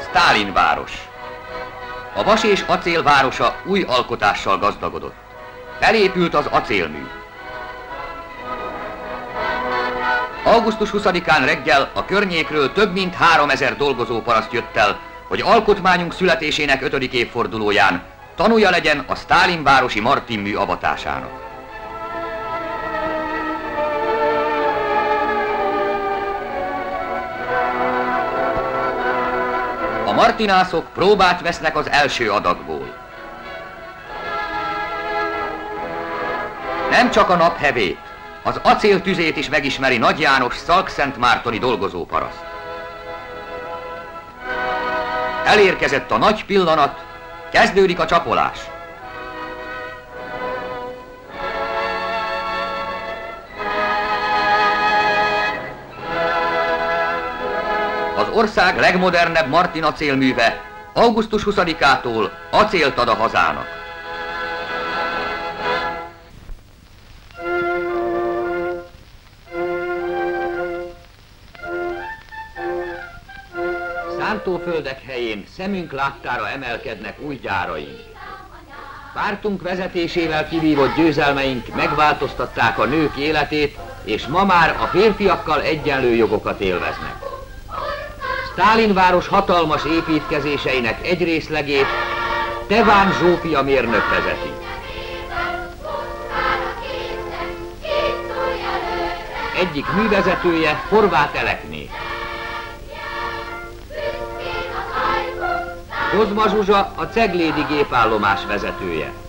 Sztálin város. A vas és acél városa új alkotással gazdagodott. Felépült az acélmű. Augusztus 20-án reggel a környékről több mint 3000 dolgozóparaszt jött el, hogy alkotmányunk születésének 5. évfordulóján tanúja legyen a Sztálin városi Martin mű avatásának. A martinászok próbát vesznek az első adagból. Nem csak a naphevét, az acéltüzét is megismeri Nagy János szalkszentmártoni dolgozóparaszt. Elérkezett a nagy pillanat, kezdődik a csapolás. Az ország legmodernebb Martin acélműve augusztus 20-ától acélt ad a hazának. Szántóföldek helyén szemünk láttára emelkednek új gyáraink. Pártunk vezetésével kivívott győzelmeink megváltoztatták a nők életét, és ma már a férfiakkal egyenlő jogokat élveznek. Sztálin város hatalmas építkezéseinek egy részlegét Teván Zsófia mérnök vezeti. Egyik művezetője Horváth Elekné. Kozma Zsuzsa a Ceglédi gépállomás vezetője.